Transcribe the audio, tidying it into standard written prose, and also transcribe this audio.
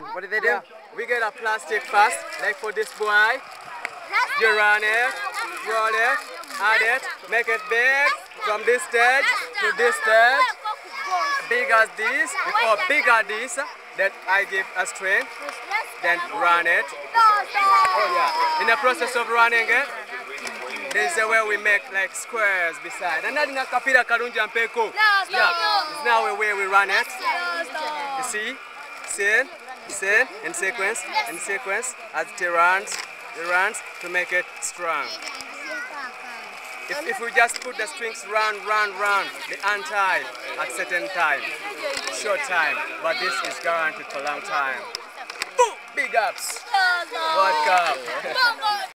What did they do? We get a plastic first, like for this boy. You run it, roll it, add it, make it big from this stage to this stage. Big as this, or bigger this, then I give a string, then run it. Oh yeah. In the process of running it, this is where we make like squares beside. And then kapira karunji ampeko. Yeah. It's now where we run it. You see? In sequence, as it runs to make it strong. If we just put the strings run, they untie at certain time, short time, but this is guaranteed for long time. Big ups! Vodka!